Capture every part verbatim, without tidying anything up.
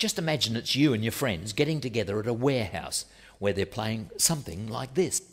Just imagine it's you and your friends getting together at a warehouse where they're playing something like this.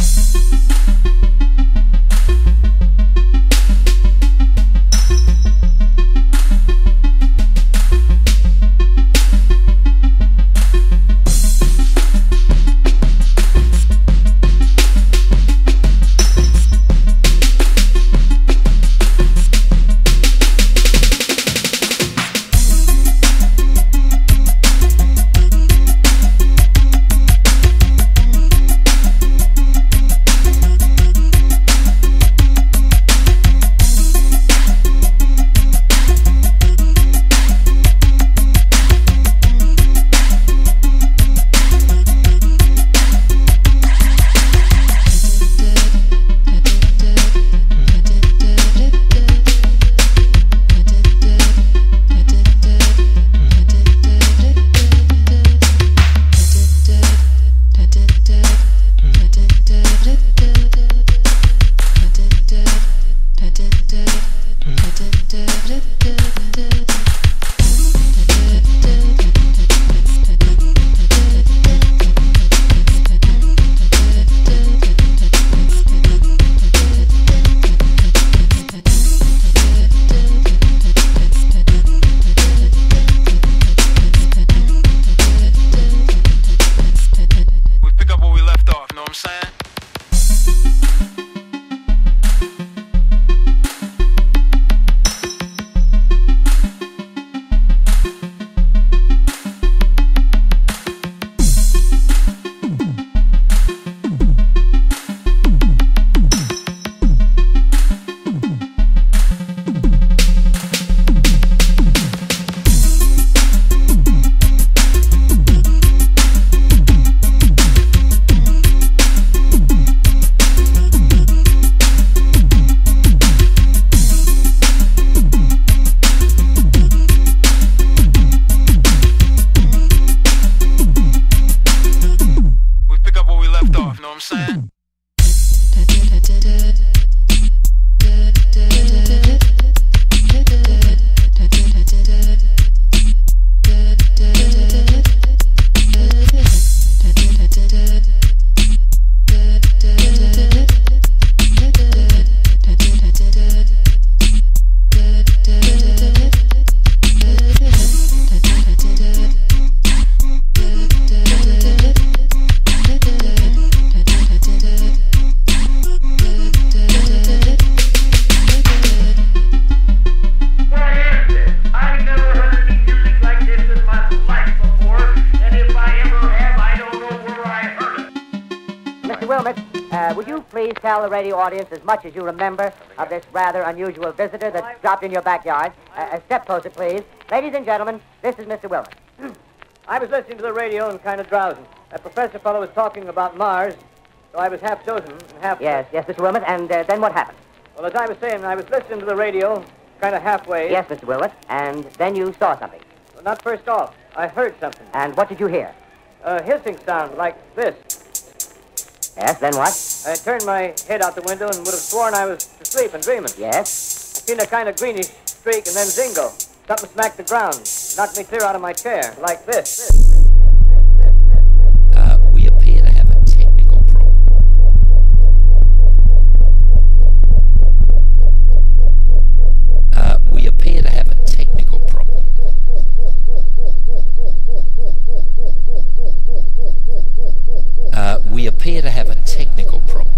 Uh, would you please tell the radio audience as much as you remember of this rather unusual visitor that dropped in your backyard? Uh, uh, step closer, please. Ladies and gentlemen, this is Mister Willis. I was listening to the radio and kind of drowsing. That professor fellow was talking about Mars, so I was half chosen and half... Yes, yes, Mister Willis, and uh, then what happened? Well, as I was saying, I was listening to the radio, kind of halfway. Yes, Mister Willis, and then you saw something. Well, not first off. I heard something. And what did you hear? A hissing sound like this. Yes, then what? I turned my head out the window and would have sworn I was asleep and dreaming. Yes? I seen a kind of greenish streak and then zingo. Something smacked the ground, knocked me clear out of my chair, like this. Uh, we appear to have a technical problem. Uh, we appear to have a technical problem. Uh, we appear to have a technical problem.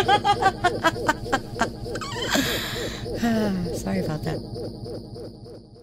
Sorry about that.